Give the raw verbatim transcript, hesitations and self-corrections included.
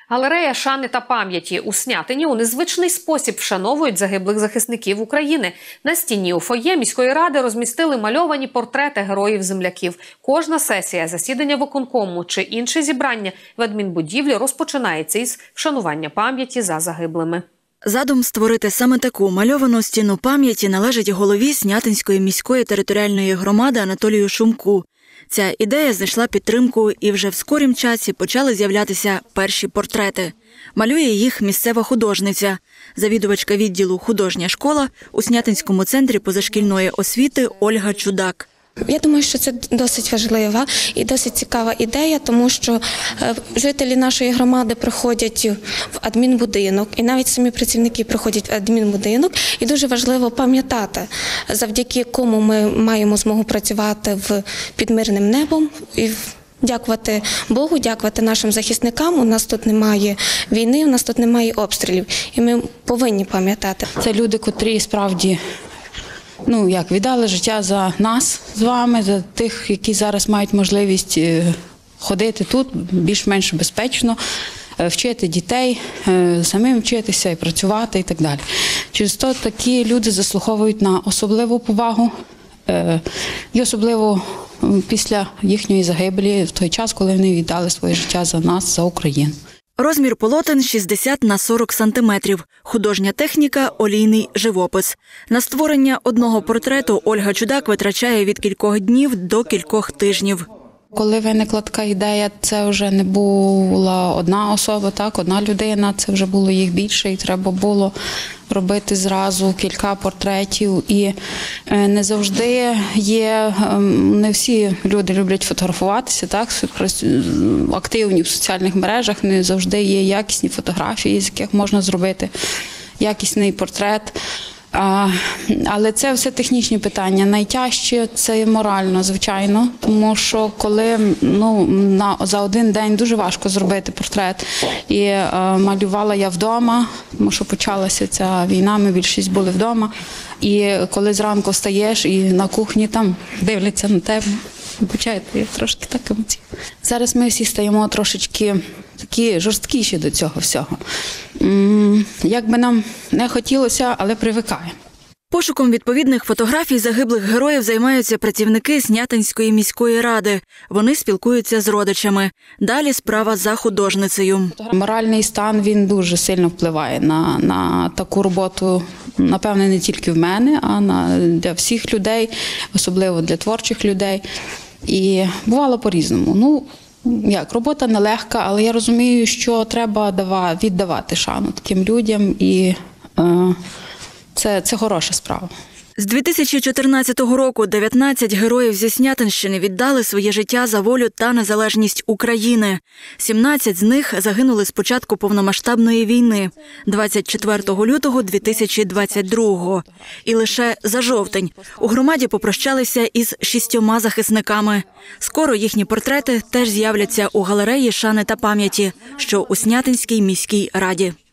Галерея шани та пам'яті у Снятині у незвичний спосіб вшановують загиблих захисників України. На стіні у фоє міської ради розмістили мальовані портрети героїв-земляків. Кожна сесія, засідання виконкому чи інше зібрання в адмінбудівлі розпочинається із вшанування пам'яті за загиблими. Задум створити саме таку мальовану стіну пам'яті належить голові Снятинської міської територіальної громади Анатолію Шумку. Ця ідея знайшла підтримку і вже в скорім часі почали з'являтися перші портрети. Малює їх місцева художниця, завідувачка відділу «Художня школа» у Снятинському центрі позашкільної освіти Ольга Чудак. Я думаю, що це досить важлива і досить цікава ідея, тому що жителі нашої громади приходять в адмінбудинок, і навіть самі працівники приходять в адмінбудинок, і дуже важливо пам'ятати, завдяки кому ми маємо змогу працювати в під мирним небом і дякувати Богу, дякувати нашим захисникам. У нас тут немає війни, у нас тут немає обстрілів, і ми повинні пам'ятати. Це люди, котрі справді Ну, як, віддали життя за нас з вами, за тих, які зараз мають можливість ходити тут більш-менш безпечно, вчити дітей, самим вчитися і працювати і так далі. Через то такі люди заслуговують на особливу повагу і особливо після їхньої загибелі в той час, коли вони віддали своє життя за нас, за Україну. Розмір полотен шістдесят на сорок сантиметрів. Художня техніка – олійний живопис. На створення одного портрету Ольга Чудак витрачає від кількох днів до кількох тижнів. Коли виникла така ідея, це вже не була одна особа, так, одна людина, це вже було їх більше, і треба було робити зразу кілька портретів. І не завжди є, не всі люди люблять фотографуватися, так, активні в соціальних мережах, не завжди є якісні фотографії, з яких можна зробити якісний портрет. Але це все технічні питання. Найтяжче – це морально, звичайно, тому що коли ну, на, за один день дуже важко зробити портрет. І е, малювала я вдома, тому що почалася ця війна, ми більшість були вдома. І коли зранку встаєш і на кухні там дивляться на тебе, почаєте, я трошки так емоційно. Зараз ми всі стаємо трошечки такі жорсткіші до цього всього. Як би нам не хотілося, але привикаємо. Пошуком відповідних фотографій загиблих героїв займаються працівники Снятинської міської ради. Вони спілкуються з родичами. Далі справа за художницею. Моральний стан, він дуже сильно впливає на, на таку роботу, напевне, не тільки в мене, а на, для всіх людей, особливо для творчих людей. І бувало по-різному. Ну, як, робота нелегка, але я розумію, що треба віддавати шану таким людям, і е, це, це хороша справа. З дві тисячі чотирнадцятого року дев'ятнадцять героїв зі Снятинщини віддали своє життя за волю та незалежність України. сімнадцять з них загинули з початку повномасштабної війни – двадцять четвертого лютого дві тисячі двадцять другого. І лише за жовтень у громаді попрощалися із шістьома захисниками. Скоро їхні портрети теж з'являться у галереї шани та пам'яті, що у Снятинській міській раді.